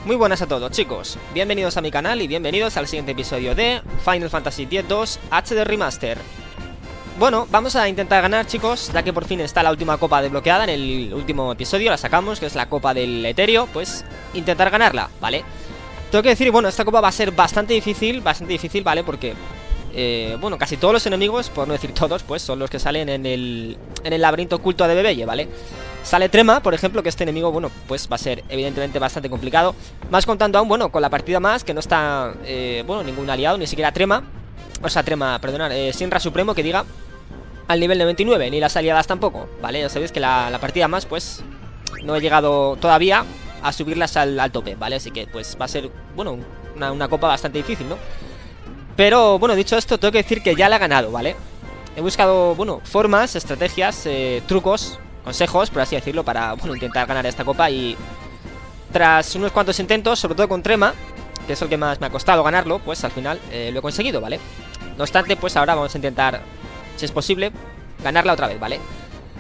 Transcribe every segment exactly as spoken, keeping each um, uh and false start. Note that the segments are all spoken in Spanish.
Muy buenas a todos, chicos, bienvenidos a mi canal y bienvenidos al siguiente episodio de Final Fantasy X dos H D Remaster. Bueno, vamos a intentar ganar, chicos, ya que por fin está la última copa desbloqueada. En el último episodio la sacamos, que es la copa del Etéreo. Pues intentar ganarla, ¿vale? Tengo que decir, bueno, esta copa va a ser bastante difícil, bastante difícil, ¿vale? Porque, eh, bueno, casi todos los enemigos, por no decir todos, pues son los que salen en el, en el laberinto oculto de Bebelle, ¿vale? Sale Trema, por ejemplo, que este enemigo, bueno, pues va a ser evidentemente bastante complicado. Más contando aún, bueno, con la partida más, que no está, eh, bueno, ningún aliado, ni siquiera Trema. O sea, Trema, perdonad, eh, Shinra Supremo, que diga, al nivel noventa y nueve, ni las aliadas tampoco, ¿vale? Ya sabéis que la, la partida más, pues, no he llegado todavía a subirlas al, al tope, ¿vale? Así que, pues, va a ser, bueno, una, una copa bastante difícil, ¿no? Pero, bueno, dicho esto, tengo que decir que ya la he ganado, ¿vale? He buscado, bueno, formas, estrategias, eh, trucos, consejos, por así decirlo, para, bueno, intentar ganar esta copa. Y tras unos cuantos intentos, sobre todo con Trema, que es el que más me ha costado ganarlo, pues al final eh, lo he conseguido, ¿vale? No obstante, pues ahora vamos a intentar, si es posible, ganarla otra vez, ¿vale?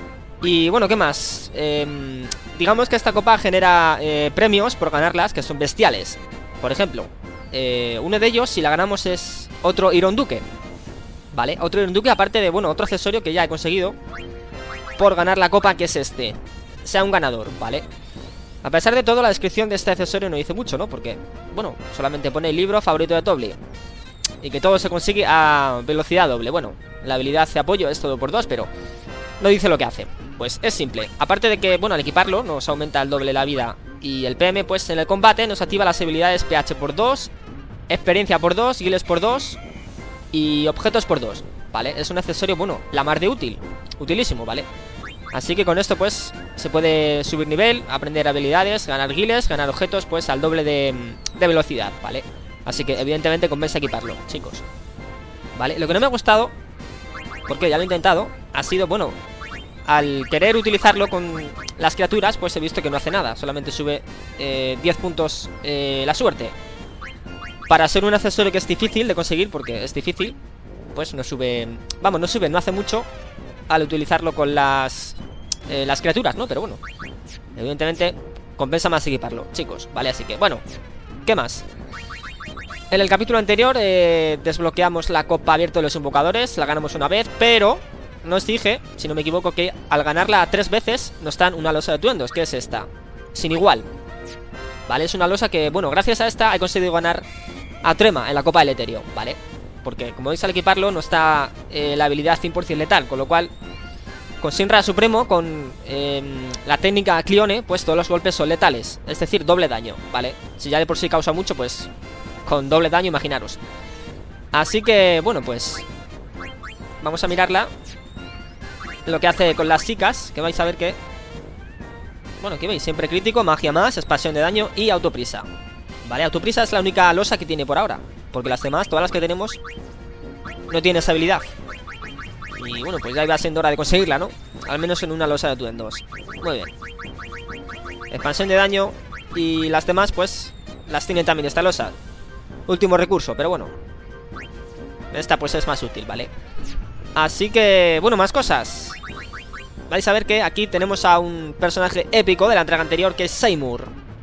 Y bueno, ¿qué más? Eh, digamos que esta copa genera eh, premios por ganarlas que son bestiales. Por ejemplo, eh, uno de ellos, si la ganamos, es otro Ironduque, ¿vale? Otro Ironduque, aparte de, bueno, otro accesorio que ya he conseguido por ganar la copa, que es este, sea un ganador, ¿vale? A pesar de todo, la descripción de este accesorio no dice mucho, ¿no? Porque, bueno, solamente pone el libro favorito de Toble y que todo se consigue a velocidad doble. Bueno, la habilidad de apoyo es todo por dos, pero no dice lo que hace. Pues es simple. Aparte de que, bueno, al equiparlo nos aumenta el doble la vida y el P M, pues en el combate nos activa las habilidades P H por dos, experiencia por dos, guiles por dos y objetos por dos, ¿vale? Es un accesorio, bueno, la mar de útil, utilísimo, ¿vale? Así que con esto, pues, se puede subir nivel, aprender habilidades, ganar guiles, ganar objetos, pues, al doble de, de velocidad, ¿vale? Así que, evidentemente, compensa equiparlo, chicos, ¿vale? Lo que no me ha gustado, porque ya lo he intentado, ha sido, bueno, al querer utilizarlo con las criaturas, pues he visto que no hace nada. Solamente sube eh, diez puntos eh, la suerte. Para ser un accesorio que es difícil de conseguir, porque es difícil, pues no sube, vamos, no sube, no hace mucho al utilizarlo con las eh, las criaturas, ¿no? Pero bueno, evidentemente compensa más equiparlo, chicos, ¿vale? Así que, bueno, ¿qué más? En el capítulo anterior eh, desbloqueamos la copa abierta de los invocadores. La ganamos una vez, pero no os dije, si no me equivoco, que al ganarla tres veces nos dan una losa de atuendos, que es esta, sin igual, ¿vale? Es una losa que, bueno, gracias a esta he conseguido ganar a Trema en la copa del Etéreo, ¿vale? Porque, como veis, al equiparlo no está eh, la habilidad cien por cien letal. Con lo cual, con Shinra Supremo, con eh, la técnica Cleone, pues todos los golpes son letales. Es decir, doble daño, ¿vale? Si ya de por sí causa mucho, pues con doble daño, imaginaros. Así que, bueno, pues vamos a mirarla. Lo que hace con las chicas, que vais a ver que, bueno, que veis, siempre crítico, magia más, expansión de daño y autoprisa, ¿vale? Autoprisa es la única losa que tiene por ahora, porque las demás, todas las que tenemos, no tiene esa habilidad. Y bueno, pues ya iba siendo hora de conseguirla, ¿no? Al menos en una losa de atuendos. Muy bien. Expansión de daño. Y las demás, pues, las tienen también esta losa. Último recurso, pero bueno, esta pues es más útil, ¿vale? Así que, bueno, más cosas. Vais a ver que aquí tenemos a un personaje épico de la entrega anterior, que es Seymour.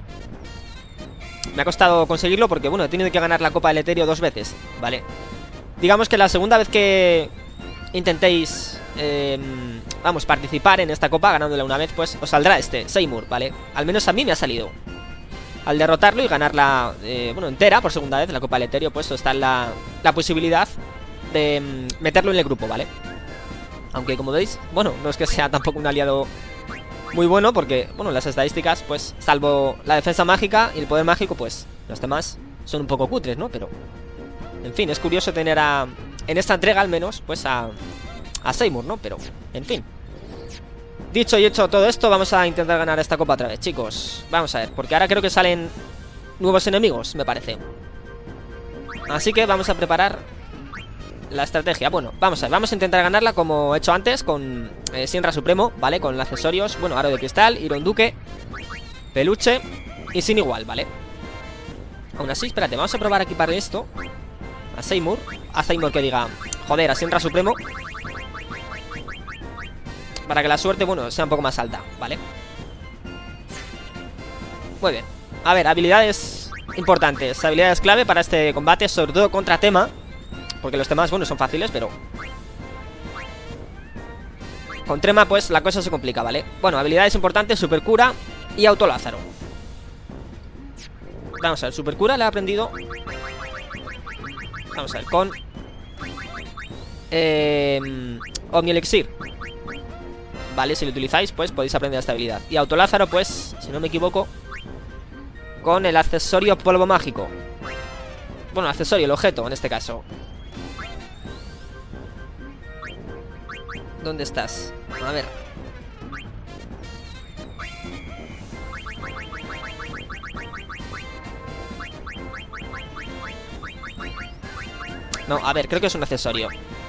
Me ha costado conseguirlo porque, bueno, he tenido que ganar la copa del Etéreo dos veces, ¿vale? Digamos que la segunda vez que intentéis, eh, vamos, participar en esta copa, ganándola una vez, pues os saldrá este, Seymour, ¿vale? Al menos a mí me ha salido. Al derrotarlo y ganarla, eh, bueno, entera por segunda vez, la copa del Etéreo, pues está la, la posibilidad de mm, meterlo en el grupo, ¿vale? Aunque, como veis, bueno, no es que sea tampoco un aliado muy bueno, porque, bueno, las estadísticas, pues, salvo la defensa mágica y el poder mágico, pues, los demás son un poco cutres, ¿no? Pero, en fin, es curioso tener a, en esta entrega al menos, pues, a, a Seymour, ¿no? Pero, en fin. Dicho y hecho todo esto, vamos a intentar ganar esta copa otra vez, chicos. Vamos a ver, porque ahora creo que salen nuevos enemigos, me parece. Así que vamos a preparar la estrategia. Bueno, vamos a ver, vamos a intentar ganarla como he hecho antes, con eh, Shinra Supremo, ¿vale? Con los accesorios, bueno, aro de cristal, Ironduque, peluche y sin igual, ¿vale? Aún así, espérate, vamos a probar a equipar esto a Seymour. A Seymour que diga, joder, a Shinra Supremo, para que la suerte, bueno, sea un poco más alta, ¿vale? Muy bien. A ver, habilidades importantes, habilidades clave para este combate, sobre todo contra Tema. Porque los temas, bueno, son fáciles, pero con Trema, pues, la cosa se complica, ¿vale? Bueno, habilidades importantes, Super Cura y Auto Lázaro. Vamos a ver, Super Cura le he aprendido. Vamos a ver, con eh, Omni Elixir. Vale, si lo utilizáis, pues podéis aprender esta habilidad. Y Auto Lázaro, pues, si no me equivoco, con el accesorio polvo mágico. Bueno, el accesorio, el objeto, en este caso. ¿Dónde estás? A ver. No, a ver, creo que es un accesorio.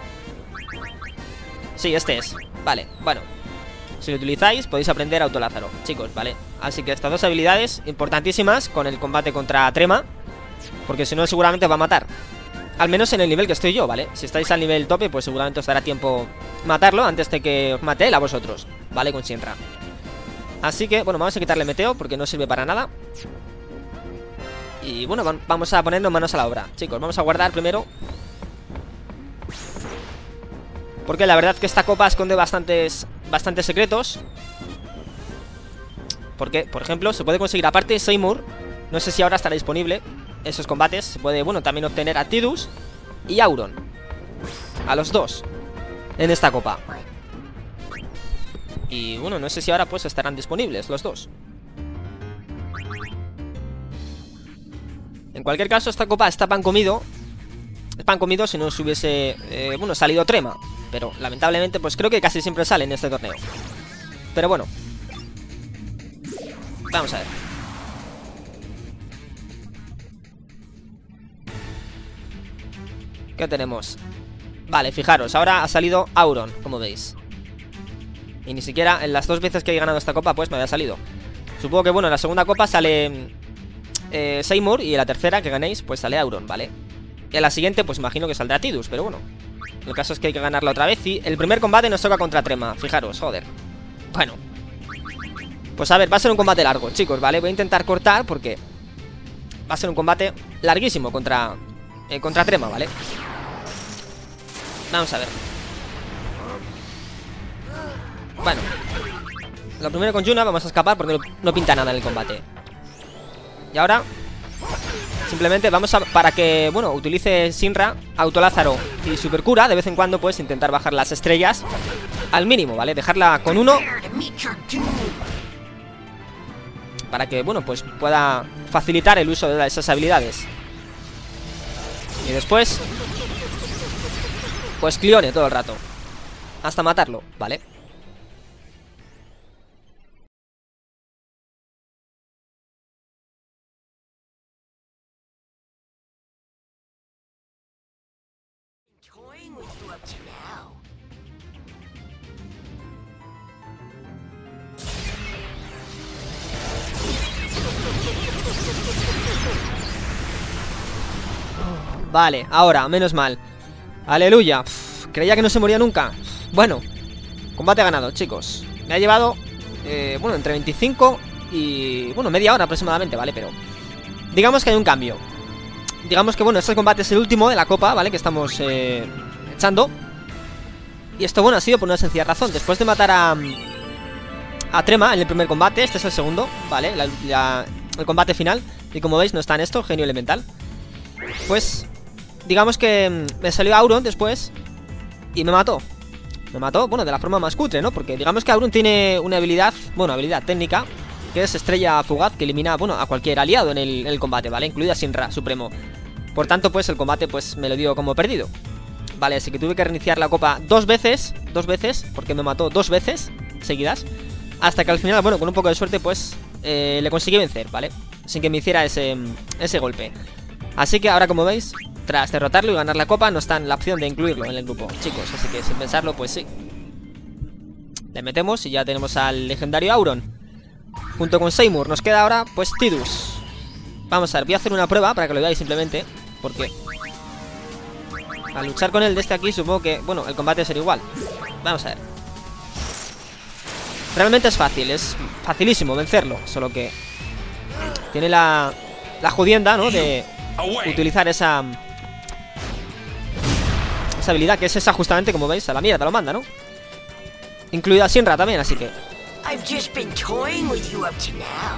Sí, este es. Vale, bueno. Si lo utilizáis, podéis aprender Auto Lázaro, chicos, ¿vale? Así que estas dos habilidades importantísimas con el combate contra Trema, porque si no seguramente va a matar. Al menos en el nivel que estoy yo, ¿vale? Si estáis al nivel tope, pues seguramente os dará tiempo matarlo antes de que os mate él a vosotros, ¿vale? Con Shinra. Así que, bueno, vamos a quitarle Meteo porque no sirve para nada. Y bueno, vamos a ponernos manos a la obra. Chicos, vamos a guardar primero, porque la verdad que esta copa esconde bastantes, bastantes secretos. Porque, por ejemplo, se puede conseguir aparte Seymour. No sé si ahora estará disponible esos combates. Se puede, bueno, también obtener a Tidus y Auron, a los dos en esta copa. Y bueno, no sé si ahora pues estarán disponibles los dos. En cualquier caso, esta copa está pan comido. Es pan comido si no se hubiese, eh, bueno, salido Trema. Pero lamentablemente pues creo que casi siempre sale en este torneo. Pero bueno, vamos a ver. ¿Qué tenemos? Vale, fijaros, ahora ha salido Auron, como veis. Y ni siquiera en las dos veces que he ganado esta copa pues me había salido. Supongo que, bueno, en la segunda copa sale eh, Seymour. Y en la tercera que ganéis pues sale Auron, ¿vale? Y en la siguiente pues imagino que saldrá Tidus, pero bueno, el caso es que hay que ganarla otra vez. Y el primer combate nos toca contra Trema, fijaros, joder. Bueno, pues a ver, va a ser un combate largo, chicos, ¿vale? Voy a intentar cortar porque va a ser un combate larguísimo contra, eh, contra Trema, ¿vale? Vamos a ver. Bueno, lo primero con Yuna, vamos a escapar porque no, no pinta nada en el combate. Y ahora simplemente vamos a, para que, bueno, utilice Shinra, Auto Lázaro y Super Cura, de vez en cuando pues intentar bajar las estrellas al mínimo, ¿vale? Dejarla con uno para que, bueno, pues pueda facilitar el uso de esas habilidades. Y después pues Clione todo el rato hasta matarlo, ¿vale? Vale, ahora, menos mal. Aleluya. Uf, creía que no se moría nunca. Bueno, combate ganado, chicos. Me ha llevado, eh, bueno, entre veinticinco y, bueno, media hora aproximadamente, ¿vale? Pero digamos que hay un cambio. Digamos que, bueno, este combate es el último de la copa, ¿vale? Que estamos eh, echando. Y esto, bueno, ha sido por una sencilla razón. Después de matar a a Trema en el primer combate, este es el segundo, ¿vale? La, la, el combate final. Y como veis, no está en esto, genio elemental. Pues digamos que me salió Auron después y me mató. Me mató, bueno, de la forma más cutre, ¿no? Porque digamos que Auron tiene una habilidad, bueno, habilidad técnica, que es estrella fugaz, que elimina, bueno, a cualquier aliado en el, en el combate, ¿vale? Incluida Shinra Supremo. Por tanto, pues el combate pues me lo dio como perdido. Vale, así que tuve que reiniciar la copa dos veces, dos veces, porque me mató dos veces seguidas. Hasta que al final, bueno, con un poco de suerte, pues eh, le conseguí vencer, ¿vale? Sin que me hiciera ese, ese golpe. Así que ahora, como veis, tras derrotarlo y ganar la copa, no está en la opción de incluirlo en el grupo, chicos. Así que sin pensarlo, pues sí. Le metemos y ya tenemos al legendario Auron junto con Seymour. Nos queda ahora, pues, Tidus. Vamos a ver, voy a hacer una prueba para que lo veáis simplemente, porque al luchar con él desde aquí, supongo que, bueno, el combate será igual. Vamos a ver. Realmente es fácil, es facilísimo vencerlo, solo que tiene la, la jodienda, ¿no? De utilizar esa Esa habilidad, que es esa justamente, como veis, a la mierda lo manda, ¿no? Incluida Shinra también, así que I've just been toying with you up to now.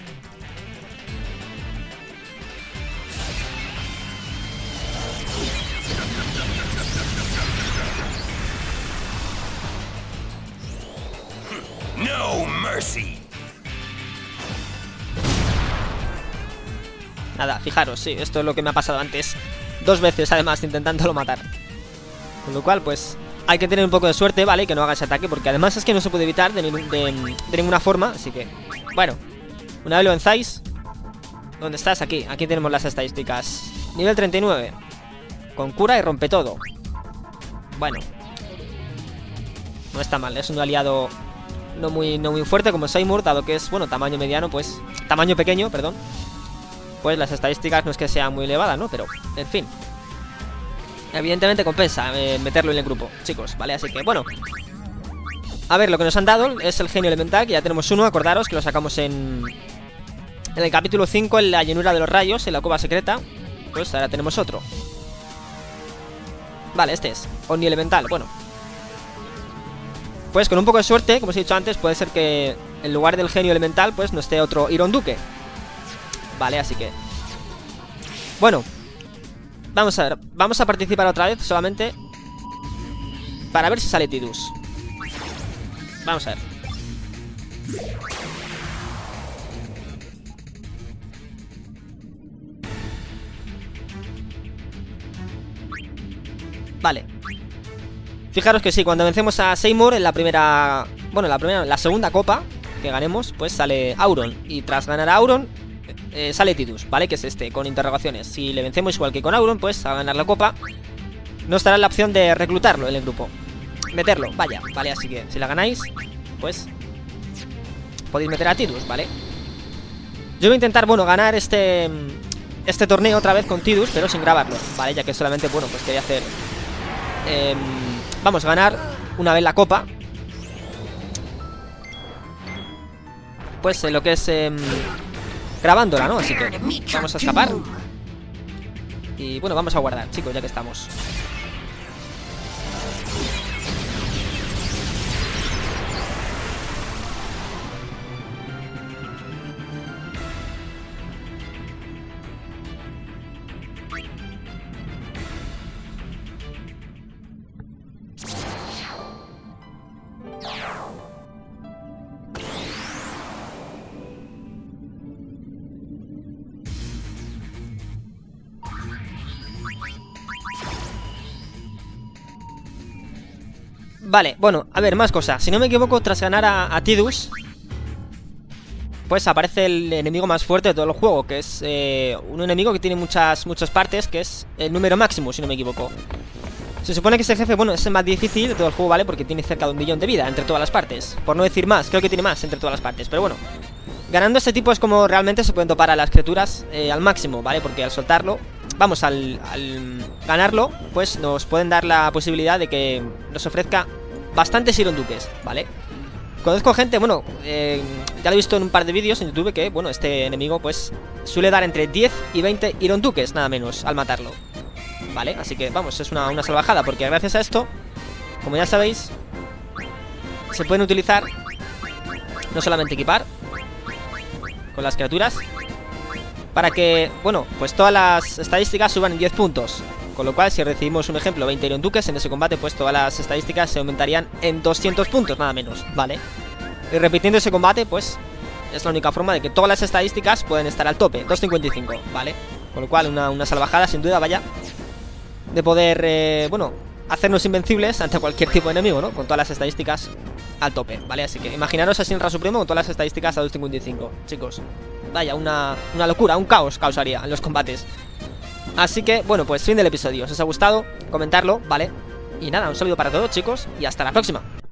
No mercy. nada, fijaros, sí, esto es lo que me ha pasado antes. Dos veces, además, intentándolo matar. Con lo cual, pues, hay que tener un poco de suerte, ¿vale? Que no haga ese ataque, porque además es que no se puede evitar de, de, de ninguna forma. Así que, bueno, una vez lo venzáis. ¿Dónde estás? Aquí, aquí tenemos las estadísticas. Nivel treinta y nueve. Con cura y rompe todo. Bueno, no está mal, es un aliado no muy, no muy fuerte como Seymour, dado que es, bueno, tamaño mediano, pues, tamaño pequeño, perdón. Pues las estadísticas no es que sean muy elevadas, ¿no? Pero, en fin, evidentemente compensa eh, meterlo en el grupo, chicos, ¿vale? Así que, bueno, a ver, lo que nos han dado es el genio elemental, que ya tenemos uno, acordaros que lo sacamos en En el capítulo cinco, en la llanura de los rayos, en la cueva secreta. Pues ahora tenemos otro. Vale, este es Omni elemental, bueno. Pues con un poco de suerte, como os he dicho antes, puede ser que en lugar del genio elemental, pues no esté otro Iron Duque. Vale, así que bueno, vamos a ver, vamos a participar otra vez solamente para ver si sale Tidus. Vamos a ver. Vale. Fijaros que sí, cuando vencemos a Seymour en la primera... Bueno, la primera, la segunda copa que ganemos, pues sale Auron. Y tras ganar a Auron, eh, sale Tidus, ¿vale? Que es este, con interrogaciones. Si le vencemos igual que con Auron, pues a ganar la copa, nos dará la opción de reclutarlo en el grupo. Meterlo, vaya, ¿vale? Así que si la ganáis, pues podéis meter a Tidus, ¿vale? Yo voy a intentar, bueno, ganar este... Este torneo otra vez con Tidus, pero sin grabarlo, ¿vale? Ya que solamente, bueno, pues quería hacer... Eh, vamos a ganar una vez la copa. Pues eh, lo que es eh, grabándola, ¿no? Así que vamos a escapar. Y bueno, vamos a guardar, chicos, ya que estamos. Vale, bueno, a ver, más cosas. Si no me equivoco, tras ganar a, a Tidus, pues aparece el enemigo más fuerte de todo el juego, que es eh, un enemigo que tiene muchas, muchas partes, que es el número máximo, si no me equivoco. Se supone que ese jefe, bueno, es el más difícil de todo el juego, ¿vale? Porque tiene cerca de un millón de vida entre todas las partes. Por no decir más, creo que tiene más entre todas las partes. Pero bueno, ganando este tipo es como realmente se pueden topar a las criaturas eh, al máximo, ¿vale? Porque al soltarlo, vamos, al, al ganarlo, pues nos pueden dar la posibilidad de que nos ofrezca bastantes Iron Duques, ¿vale? Conozco gente, bueno, eh, ya lo he visto en un par de vídeos en YouTube, que, bueno, este enemigo, pues, suele dar entre diez y veinte Iron Duques, nada menos, al matarlo, ¿vale? Así que, vamos, es una, una salvajada, porque gracias a esto, como ya sabéis, se pueden utilizar, no solamente equipar con las criaturas, para que, bueno, pues todas las estadísticas suban en diez puntos. Con lo cual, si recibimos, un ejemplo, veinte Iron Duques en ese combate, pues todas las estadísticas se aumentarían en doscientos puntos, nada menos, ¿vale? Y repitiendo ese combate, pues es la única forma de que todas las estadísticas pueden estar al tope, doscientos cincuenta y cinco, ¿vale? Con lo cual, una, una salvajada, sin duda, vaya, de poder, eh, bueno, hacernos invencibles ante cualquier tipo de enemigo, ¿no? Con todas las estadísticas al tope, ¿vale? Así que imaginaros a Shinra Supremo con todas las estadísticas a doscientos cincuenta y cinco, chicos. Vaya, una, una locura, un caos causaría en los combates. Así que, bueno, pues fin del episodio. Si os ha gustado, comentarlo, ¿vale? Y nada, un saludo para todos, chicos, y hasta la próxima.